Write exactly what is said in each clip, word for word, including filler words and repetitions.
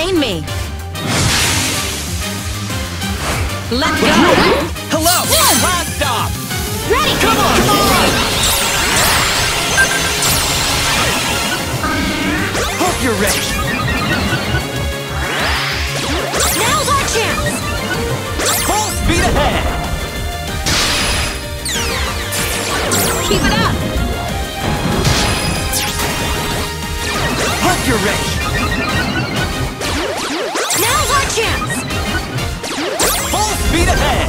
entertain me. Let's go. Hello. Last stop. Ready. Come on. Come on. Hope you're ready. Now's our chance. Full speed ahead. Keep it up. Hope you're ready. Now's our chance. Full speed ahead.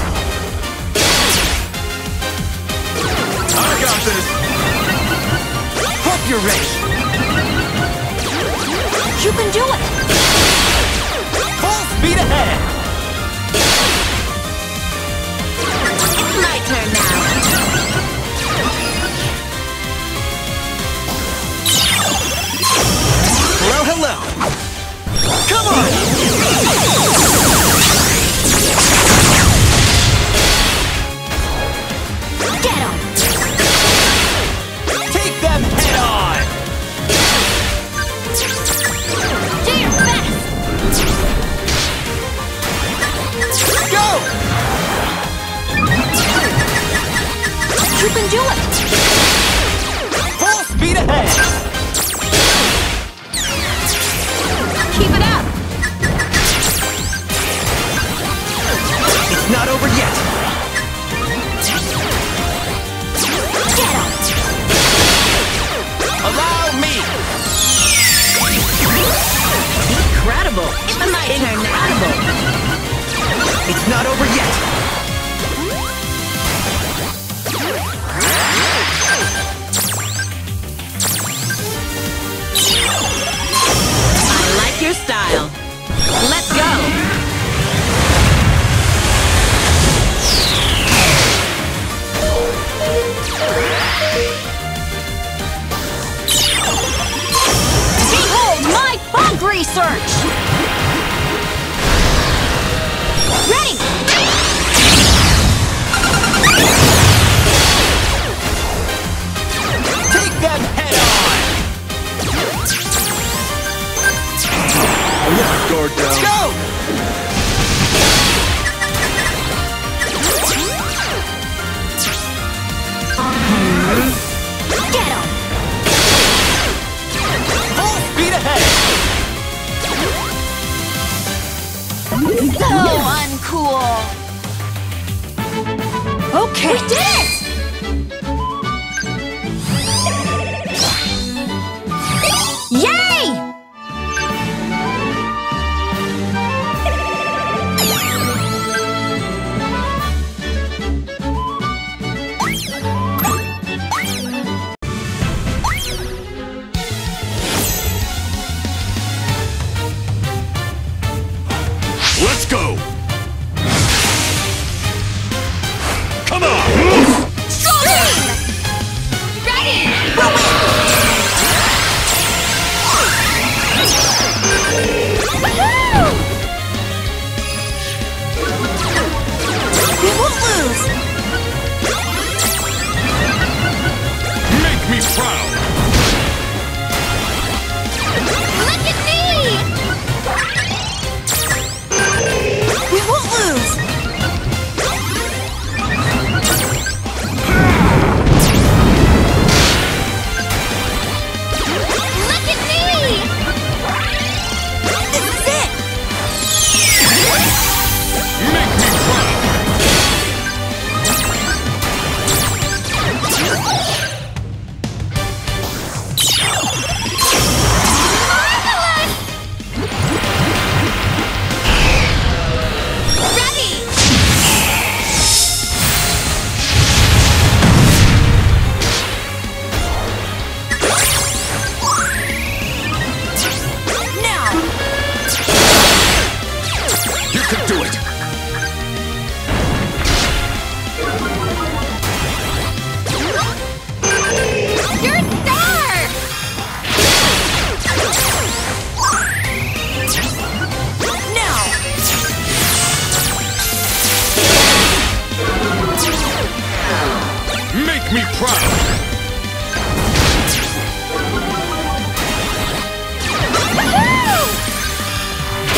I got this. Hope you're ready. You can do it. Full speed ahead. It's my turn now. Hello, hello. Come on. Get him. Take them head on. Do your best. Go. You can do it. Full speed ahead. Keep it up. It's not over yet. Get him. Allow me. Incredible. It's my turn now. Incredible. It's not over yet. I like your style. Let's go. Behold my bug research! Ready! Take them head on. Let guard down. Go! Get him! Full speed ahead. So uncool! Okay! We did it! Yay! Let's go. Come on. Stream! Ready! We'll win! Woohoo! We won't lose! Make me proud. Look at me! We won't lose! Look at me! This is it! Make me proud. Marvelous! Ready! Now! You can do it. You're a star! Now! Make me proud. Woohoo!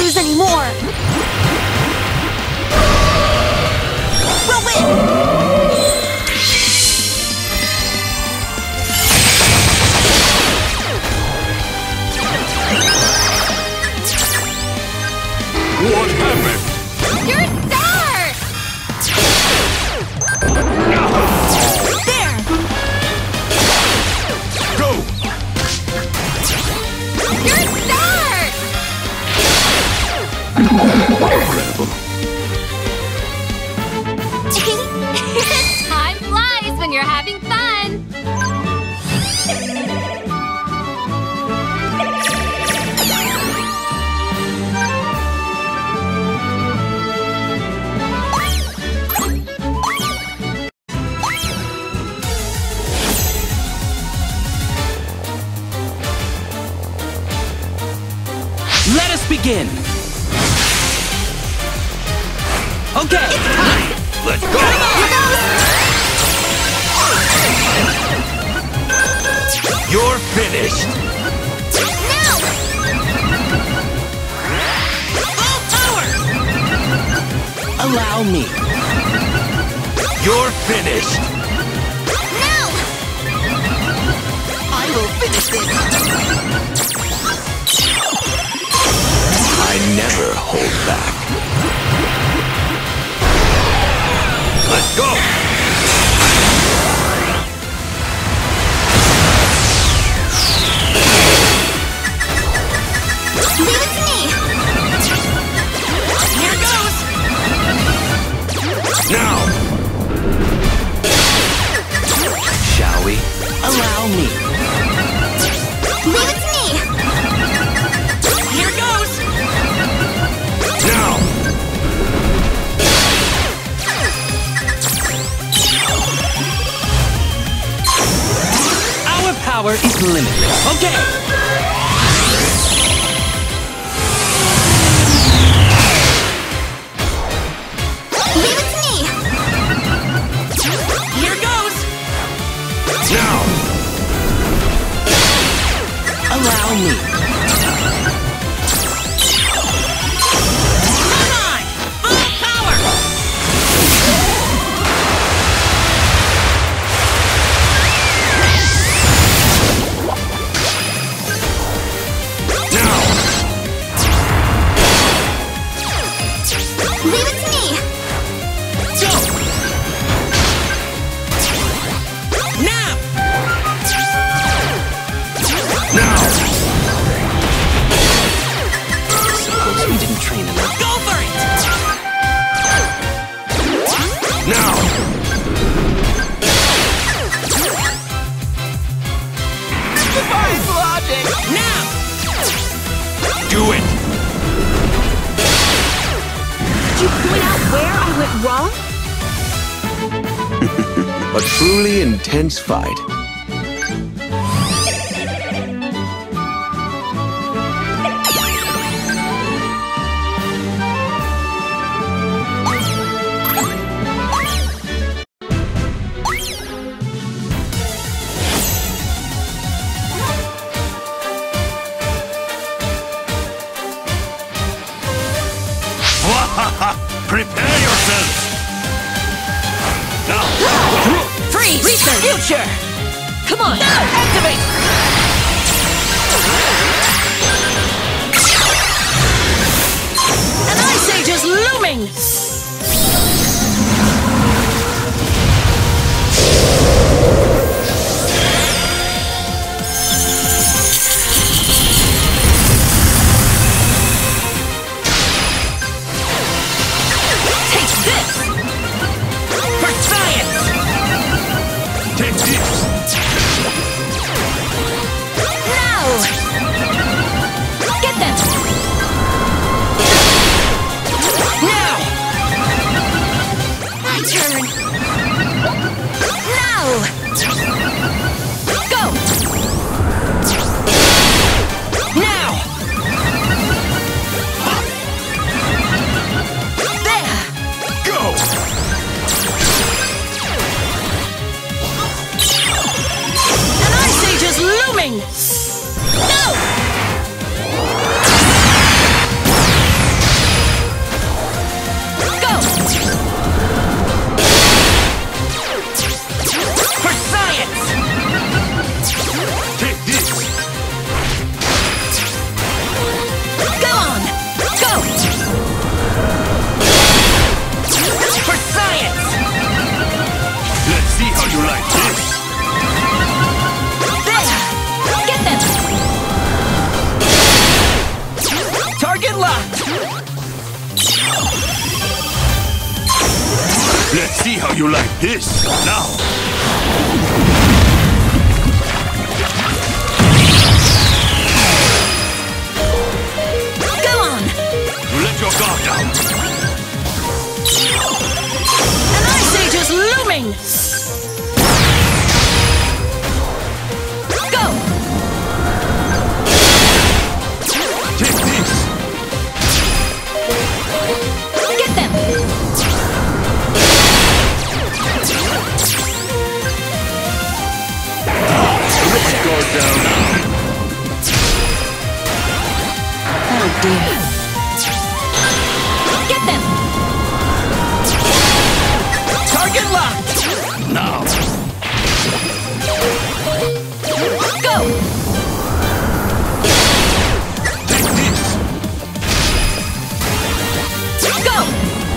lose anymore! We'll win! What happened? You're a star! There! Go! You're a star! Incredible. Time flies when you're having fun! Let us begin! Okay! It's time! Let's go! You're finished! Now! Full power! Allow me. You're finished! Now! I will finish this! I never hold back. Let's go! Leave it to me! Here goes! Now! Shall we? Allow me. Leave it to me! Here goes! Now! Our power is limitless. Okay! Leave it to me! Here goes! Now! Allow me. Come on! Full power! Now! Leave it to me! Go! Now! Now! Suppose we didn't train enough. Go for it! Now! Defies logic! Now! Do it! Did you point out where I went wrong? A truly intense fight. Prepare yourselves! Now! Freeze! Research! Future! Come on! Activate! An ice age is looming! Take this! For science! Take this! Now! Get them! Now! locked! Let's see how you like this. Now. Go on! You let your guard down. An ice age is looming! Go! Take this. Get them! Let my guard down. Oh dear. Get them! Target locked! Now. Go! Take this. Go!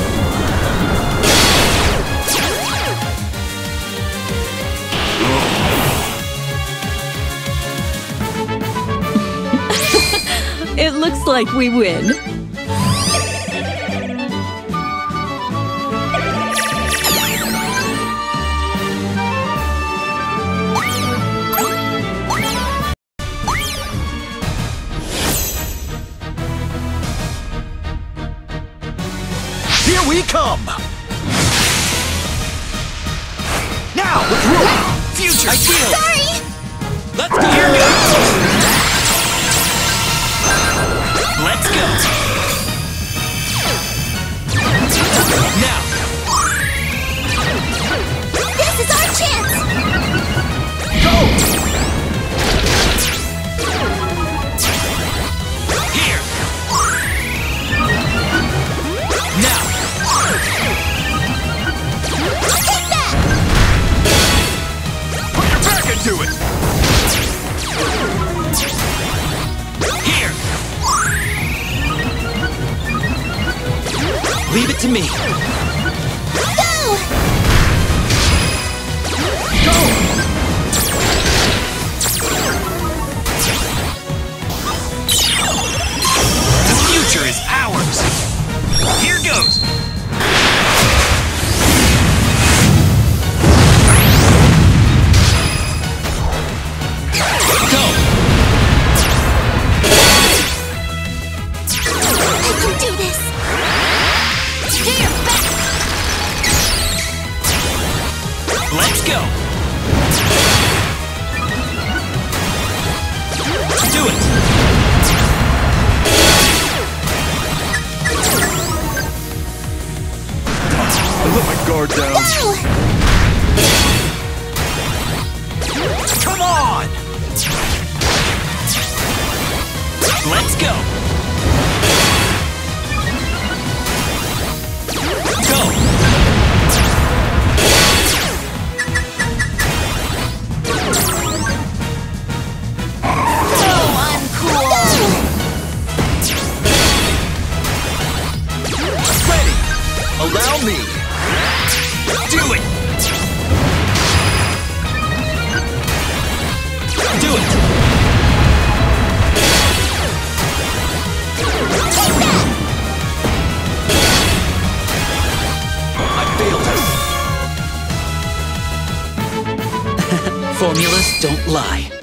It looks like we win. Here we come! Now, let's roll! Future! Ideal! Sorry! Let's go! Here goes! Let's go! Now! This is our chance! Go! Here! Now! Take that! Put your back into it. Here! Leave it to me. Go! The future is ours. Here goes. Go. I can do this! Do your best! Let's go. Do it. I let my guard down. Go! Come on. Let's go. Go. So uncool! Ready. Allow me. Do it. Do it. I failed her. Formulas don't lie.